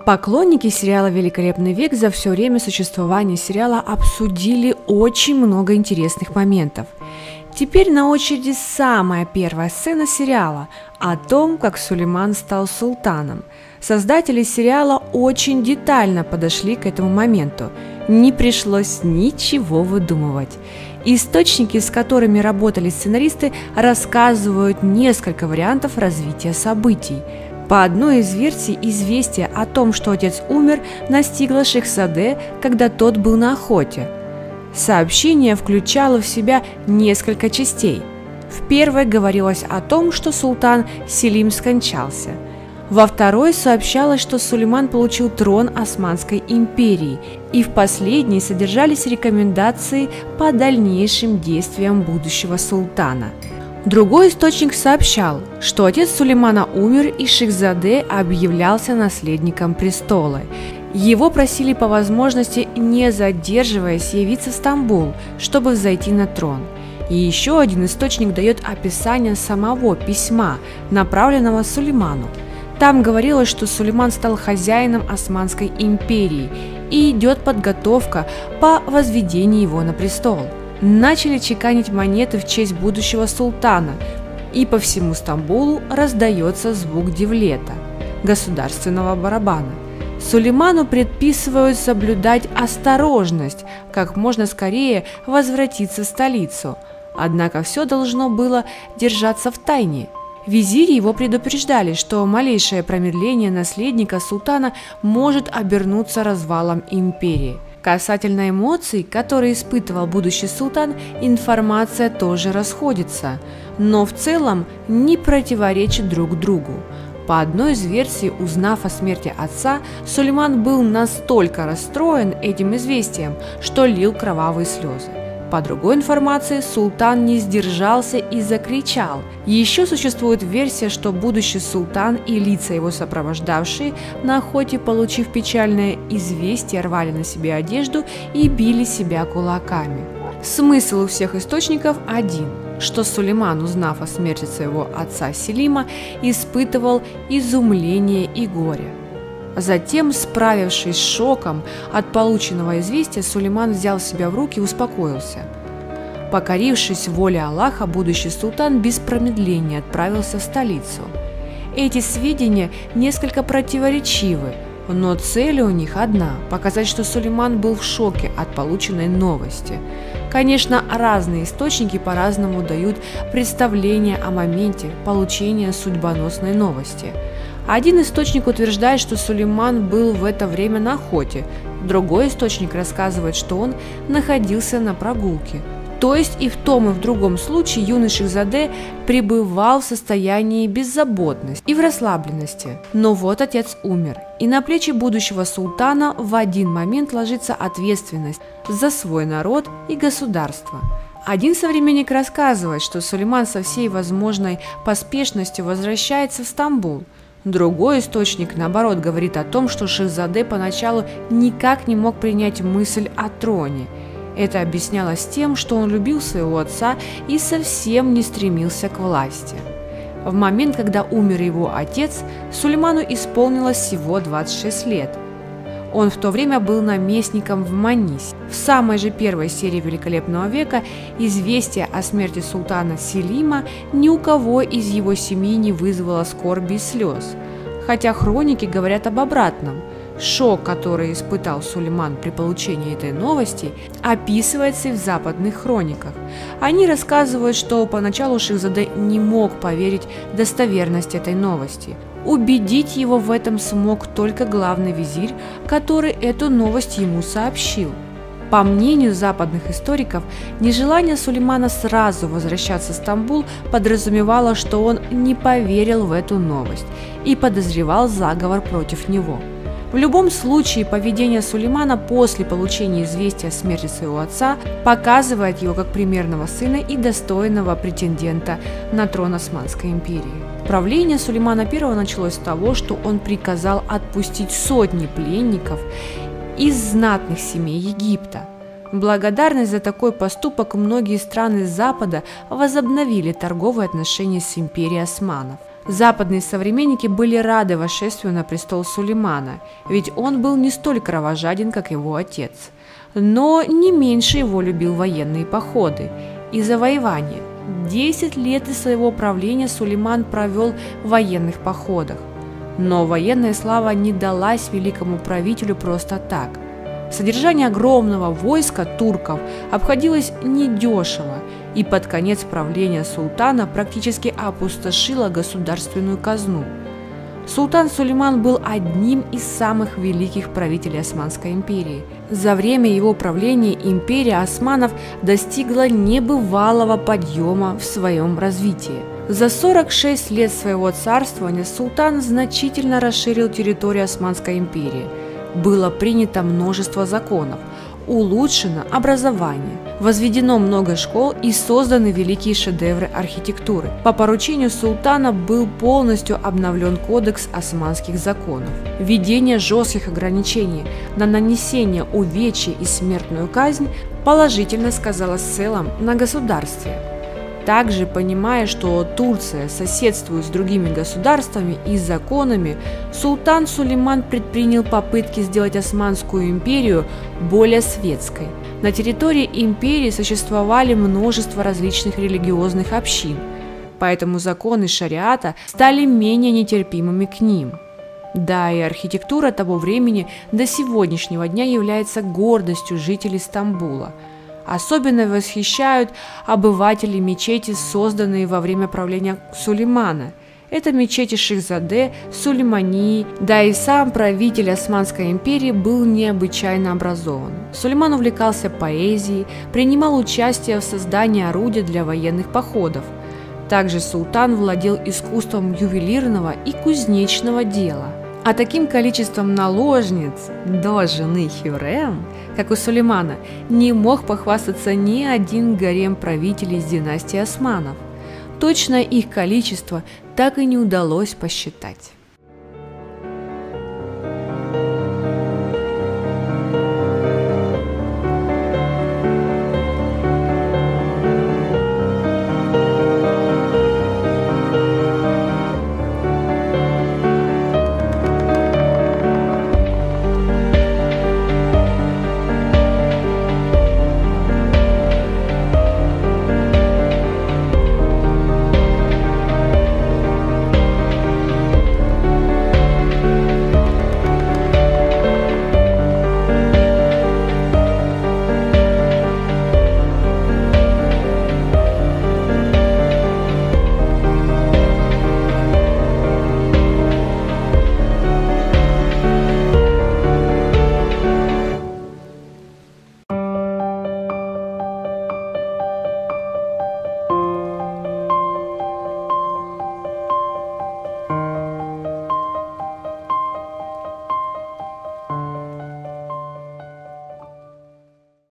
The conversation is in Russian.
Поклонники сериала «Великолепный век» за все время существования сериала обсудили очень много интересных моментов. Теперь на очереди самая первая сцена сериала о том, как Сулейман стал султаном. Создатели сериала очень детально подошли к этому моменту. Не пришлось ничего выдумывать. Источники, с которыми работали сценаристы, рассказывают несколько вариантов развития событий. По одной из версий, известие о том, что отец умер, настигло Шехзаде, когда тот был на охоте. Сообщение включало в себя несколько частей. В первой говорилось о том, что султан Селим скончался. Во второй сообщалось, что Сулейман получил трон Османской империи, и в последней содержались рекомендации по дальнейшим действиям будущего султана. Другой источник сообщал, что отец Сулеймана умер, и Шехзаде объявлялся наследником престола. Его просили по возможности, не задерживаясь, явиться в Стамбул, чтобы взойти на трон. И еще один источник дает описание самого письма, направленного Сулейману. Там говорилось, что Сулейман стал хозяином Османской империи, и идет подготовка по возведению его на престол. Начали чеканить монеты в честь будущего султана, и по всему Стамбулу раздается звук девлета, государственного барабана. Сулейману предписывают соблюдать осторожность, как можно скорее возвратиться в столицу, однако все должно было держаться в тайне. Визири его предупреждали, что малейшее промедление наследника султана может обернуться развалом империи. Касательно эмоций, которые испытывал будущий султан, информация тоже расходится, но в целом не противоречит друг другу. По одной из версий, узнав о смерти отца, Сулейман был настолько расстроен этим известием, что лил кровавые слезы. По другой информации, султан не сдержался и закричал. Еще существует версия, что будущий султан и лица его сопровождавшие на охоте, получив печальное известие, рвали на себе одежду и били себя кулаками. Смысл у всех источников один, что Сулейман, узнав о смерти своего отца Селима, испытывал изумление и горе. Затем, справившись с шоком от полученного известия, Сулейман взял себя в руки и успокоился. Покорившись воле Аллаха, будущий султан без промедления отправился в столицу. Эти сведения несколько противоречивы, но цель у них одна – показать, что Сулейман был в шоке от полученной новости. Конечно, разные источники по-разному дают представление о моменте получения судьбоносной новости. Один источник утверждает, что Сулейман был в это время на охоте, другой источник рассказывает, что он находился на прогулке. То есть и в том, и в другом случае юный Шехзаде пребывал в состоянии беззаботности и в расслабленности. Но вот отец умер, и на плечи будущего султана в один момент ложится ответственность за свой народ и государство. Один современник рассказывает, что Сулейман со всей возможной поспешностью возвращается в Стамбул. Другой источник, наоборот, говорит о том, что Шехзаде поначалу никак не мог принять мысль о троне. Это объяснялось тем, что он любил своего отца и совсем не стремился к власти. В момент, когда умер его отец, Сулейману исполнилось всего 26 лет. Он в то время был наместником в Манисе. В самой же первой серии «Великолепного века» известие о смерти султана Селима ни у кого из его семьи не вызвало скорби и слез, хотя хроники говорят об обратном. Шок, который испытал Сулейман при получении этой новости, описывается и в западных хрониках. Они рассказывают, что поначалу Шехзаде не мог поверить в достоверность этой новости. Убедить его в этом смог только главный визирь, который эту новость ему сообщил. По мнению западных историков, нежелание Сулеймана сразу возвращаться в Стамбул подразумевало, что он не поверил в эту новость и подозревал заговор против него. В любом случае, поведение Сулеймана после получения известия о смерти своего отца показывает его как примерного сына и достойного претендента на трон Османской империи. Правление Сулеймана I началось с того, что он приказал отпустить сотни пленников из знатных семей Египта. В благодарность за такой поступок многие страны Запада возобновили торговые отношения с империей османов. Западные современники были рады восшествию на престол Сулеймана, ведь он был не столь кровожаден, как его отец, но не меньше его любил военные походы и завоевания. 10 лет из своего правления Сулейман провел в военных походах. Но военная слава не далась великому правителю просто так. Содержание огромного войска турков обходилось недешево, и под конец правления султана практически опустошило государственную казну. Султан Сулейман был одним из самых великих правителей Османской империи. За время его правления империя османов достигла небывалого подъема в своем развитии. За 46 лет своего царствования султан значительно расширил территорию Османской империи. Было принято множество законов, улучшено образование, возведено много школ и созданы великие шедевры архитектуры. По поручению султана был полностью обновлен кодекс османских законов. Введение жестких ограничений на нанесение увечий и смертную казнь положительно сказалось в целом на государстве. Также, понимая, что Турция соседствует с другими государствами и законами, султан Сулейман предпринял попытки сделать Османскую империю более светской. На территории империи существовали множество различных религиозных общин, поэтому законы шариата стали менее нетерпимыми к ним. Да, и архитектура того времени до сегодняшнего дня является гордостью жителей Стамбула. Особенно восхищают обыватели мечети, созданные во время правления Сулеймана. Это мечети Шихзаде, Сулеймании, да и сам правитель Османской империи был необычайно образован. Сулейман увлекался поэзией, принимал участие в создании орудий для военных походов. Также султан владел искусством ювелирного и кузнечного дела. А таким количеством наложниц до жены Хюррем, как у Сулеймана, не мог похвастаться ни один гарем правителей из династии Османов. Точно их количество так и не удалось посчитать.